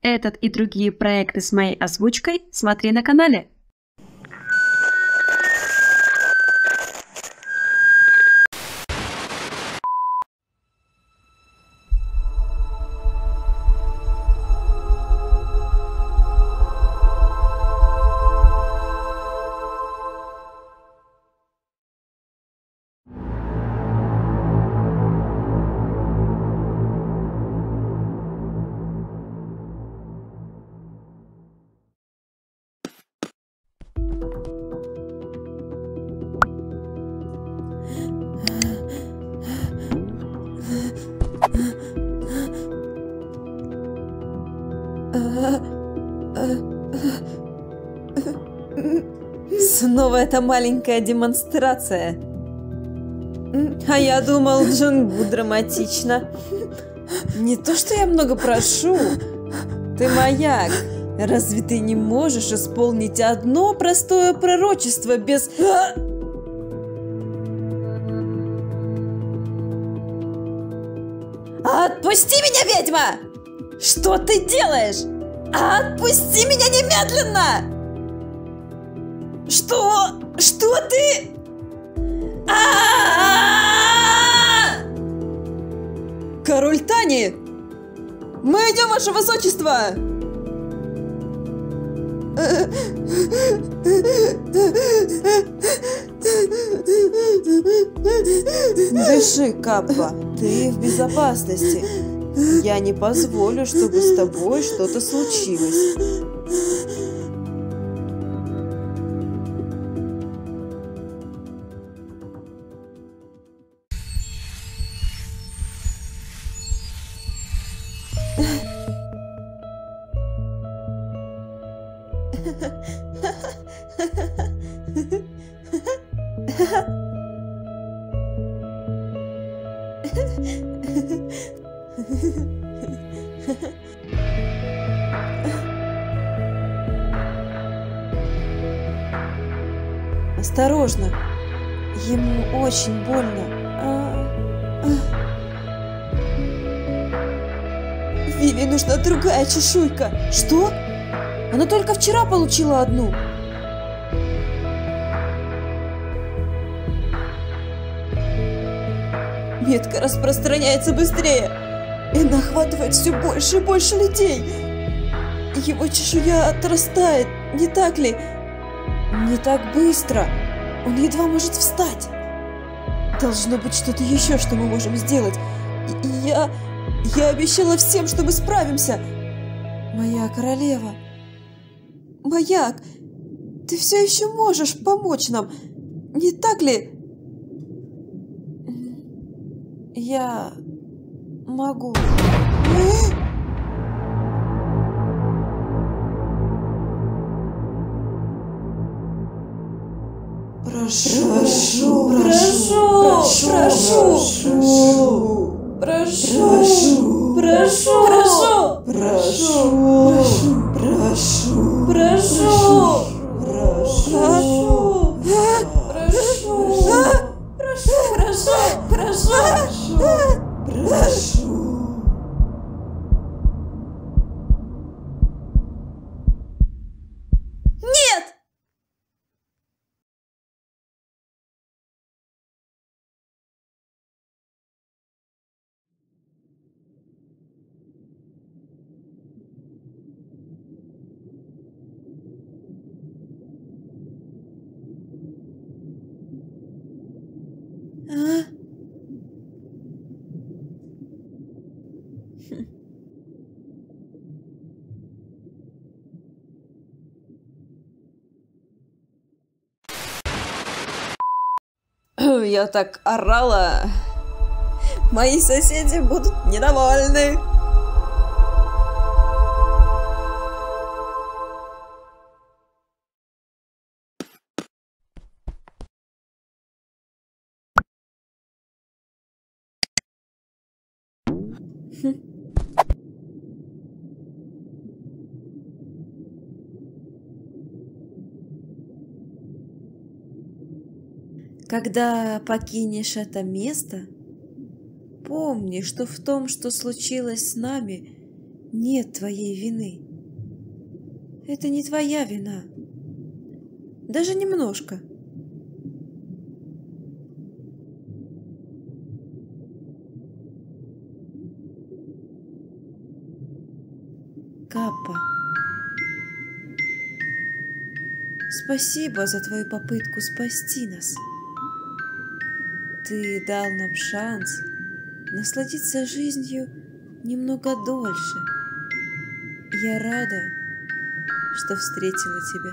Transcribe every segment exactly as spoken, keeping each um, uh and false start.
Этот и другие проекты с моей озвучкой смотри на канале. Снова эта маленькая демонстрация. А я думал, Джунгу драматично. Не то, что я много прошу. Ты маяк. Разве ты не можешь исполнить одно простое пророчество без... Отпусти меня, ведьма! Что ты делаешь? Отпусти меня немедленно! Что? Что ты? А-а-а! Король Тани! Мы идем, ваше высочество! Дыши, Каппа, ты в безопасности. Я не позволю, чтобы с тобой что-то случилось. Осторожно, ему очень больно. А, а. Виви нужна другая чешуйка. Что? Она только вчера получила одну. Метка распространяется быстрее. И охватывает все больше и больше людей. Его чешуя отрастает, не так ли? Не так быстро. Он едва может встать. Должно быть что-то еще, что мы можем сделать. И я... Я обещала всем, что мы справимся. Моя королева. Маяк, ты все еще можешь помочь нам. Не так ли? Я могу. Прошу, прошу, прошу, прошу, прошу, прошу, прошу, прошу, прошу, прошу, прошу, прошу, прошу, прошу, прошу. Нет! А? Я так орала. Мои соседи будут недовольны. Когда покинешь это место, помни, что в том, что случилось с нами, нет твоей вины. Это не твоя вина. Даже немножко. Каппа, спасибо за твою попытку спасти нас. Ты дал нам шанс насладиться жизнью немного дольше. Я рада, что встретила тебя.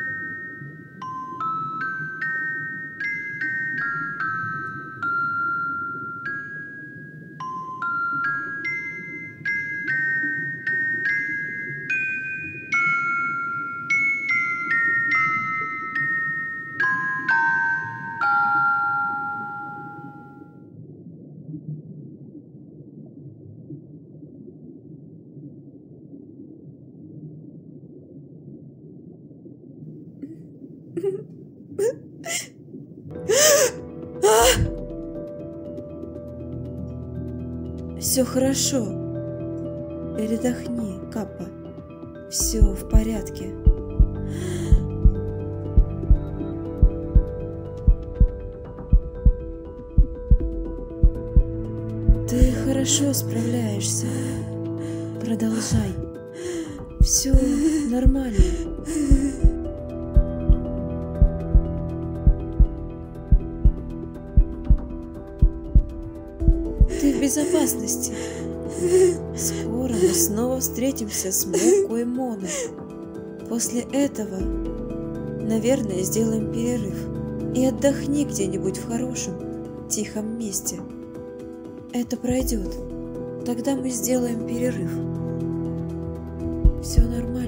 Все хорошо. Передохни, Каппа. Все в порядке. Ты хорошо справляешься. Продолжай. Все нормально. Ты в безопасности. Скоро мы снова встретимся с Моко и Моно. После этого, наверное, сделаем перерыв. И отдохни где-нибудь в хорошем, тихом месте. Это пройдет. Тогда мы сделаем перерыв. Все нормально.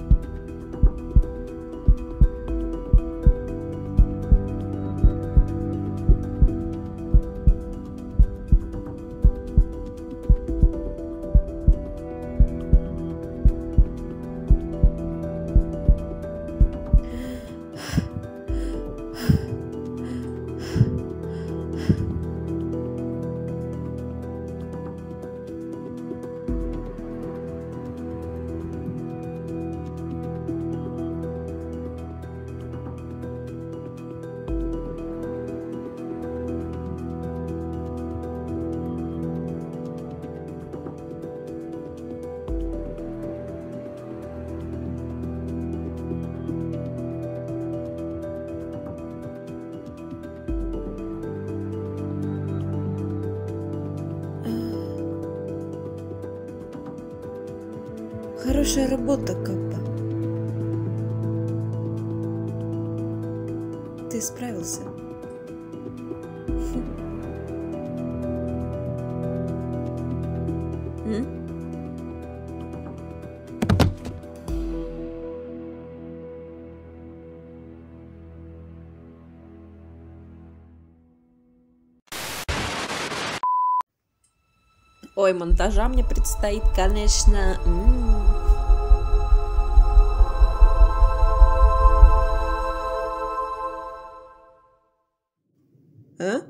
Хорошая работа, Каппа. Ты справился. М? Ой, монтажа мне предстоит, конечно. М-м. А?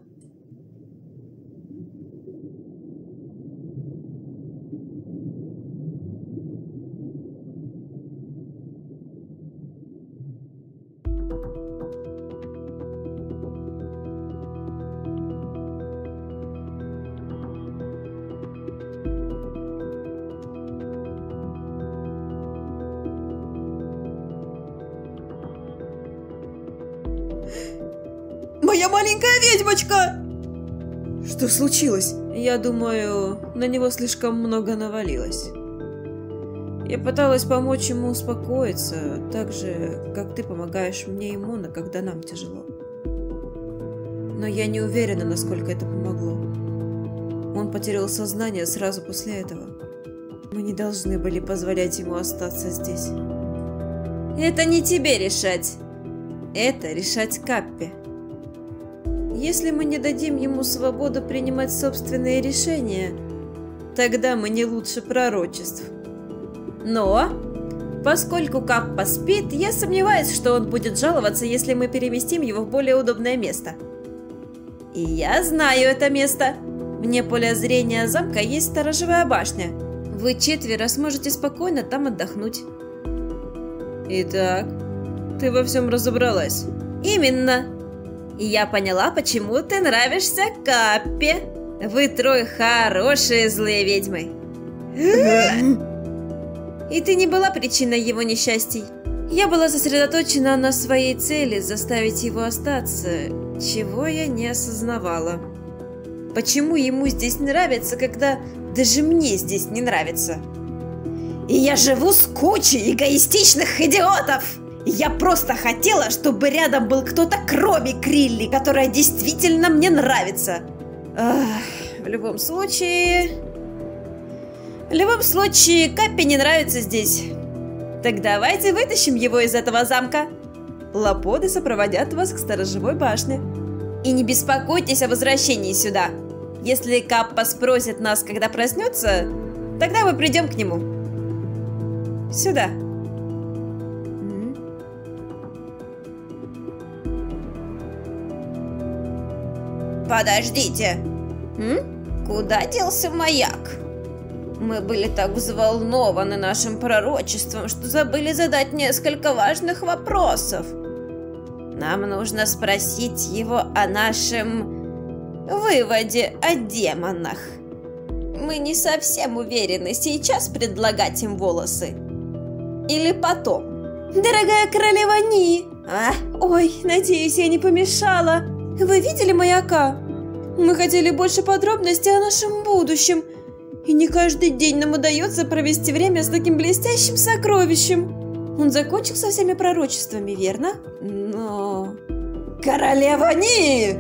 Моя маленькая ведьмочка! Что случилось? Я думаю, на него слишком много навалилось. Я пыталась помочь ему успокоиться, так же, как ты помогаешь мне и Моно, когда нам тяжело. Но я не уверена, насколько это помогло. Он потерял сознание сразу после этого. Мы не должны были позволять ему остаться здесь. Это не тебе решать. Это решать Каппе. Если мы не дадим ему свободу принимать собственные решения, тогда мы не лучше пророчеств. Но, поскольку Каппа спит, я сомневаюсь, что он будет жаловаться, если мы переместим его в более удобное место. И я знаю это место. Вне поля зрения замка есть сторожевая башня. вы четверо сможете спокойно там отдохнуть. Итак, ты во всем разобралась? Именно. И я поняла, почему ты нравишься Каппе. Вы трое хорошие злые ведьмы. И ты не была причиной его несчастий. Я была сосредоточена на своей цели заставить его остаться, чего я не осознавала. Почему ему здесь нравится, когда даже мне здесь не нравится? И я живу с кучей эгоистичных идиотов! Я просто хотела, чтобы рядом был кто-то кроме Крилли, которая действительно мне нравится. Ах, в любом случае... В любом случае, Каппе не нравится здесь. Так давайте вытащим его из этого замка. Лаподы сопроводят вас к сторожевой башне. И не беспокойтесь о возвращении сюда. Если Каппа спросит нас, когда проснется, тогда мы придем к нему. Сюда. Подождите. М? Куда делся маяк? Мы были так взволнованы нашим пророчеством, что забыли задать несколько важных вопросов. Нам нужно спросить его о нашем выводе о демонах. Мы не совсем уверены, сейчас предлагать им волосы или потом. Дорогая королева Ни! А? Ой, надеюсь, я не помешала. Вы видели маяка? Мы хотели больше подробностей о нашем будущем. И не каждый день нам удается провести время с таким блестящим сокровищем. Он закончил со всеми пророчествами, верно? Но... Королева Ни!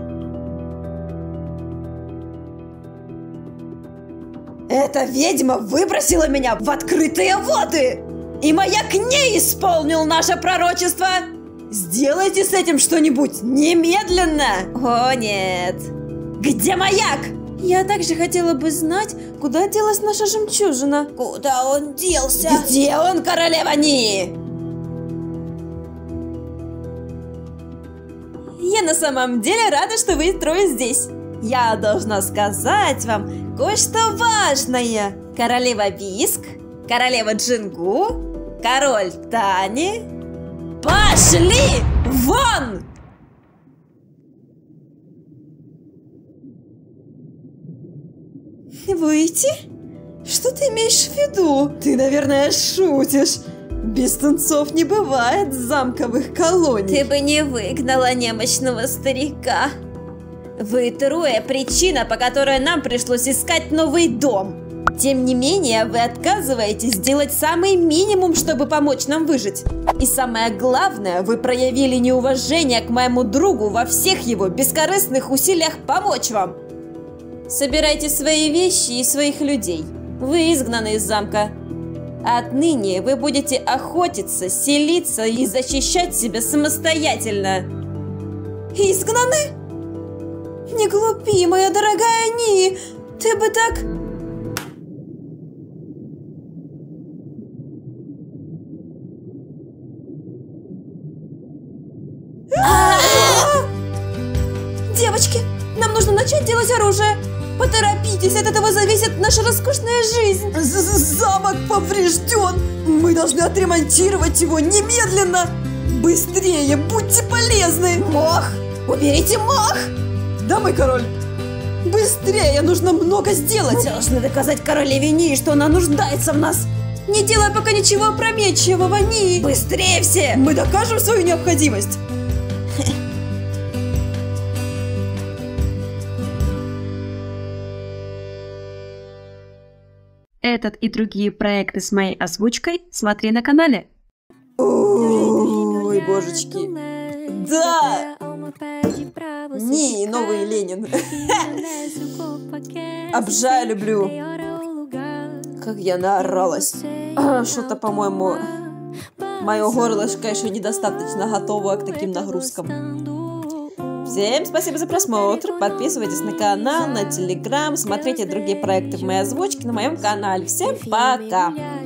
Эта ведьма выбросила меня в открытые воды! И маяк не исполнил наше пророчество! Сделайте с этим что-нибудь немедленно! О, нет! Где маяк? Я также хотела бы знать, куда делась наша жемчужина. Куда он делся? Где он, королева Ни? Я на самом деле рада, что вы трое здесь. Я должна сказать вам кое-что важное. Королева Виск, королева Джингу, король Тани. Пошли вон! Выйти? Что ты имеешь в виду? Ты, наверное, шутишь. Без тунцов не бывает замковых колоний. Ты бы не выгнала немощного старика. Вы трое причина, по которой нам пришлось искать новый дом. Тем не менее, вы отказываетесь сделать самый минимум, чтобы помочь нам выжить. И самое главное, вы проявили неуважение к моему другу во всех его бескорыстных усилиях помочь вам. Собирайте свои вещи и своих людей. Вы изгнаны из замка. Отныне вы будете охотиться, селиться и защищать себя самостоятельно. Изгнаны? Не глупи, моя дорогая Ни. Ты бы так... Девочки, нам нужно начать делать оружие. Поторопитесь, от этого зависит наша роскошная жизнь. Замок поврежден. Мы должны отремонтировать его немедленно. Быстрее, будьте полезны. Мох, уберите мох. Да, мой король. Быстрее, нужно много сделать. Мы должны доказать королеве Ни, что она нуждается в нас. Не делай пока ничего опрометчивого, Ни. Быстрее все. Мы докажем свою необходимость. Этот и другие проекты с моей озвучкой смотри на канале. Ой, божечки. Да! Ни, новый Ленин. Обожаю, люблю. Как я наоралась. Что-то, по-моему, мое горлышко еще недостаточно готово к таким нагрузкам. Всем спасибо за просмотр. Подписывайтесь на канал, на телеграм, смотрите другие проекты в моей озвучке на моем канале. Всем пока!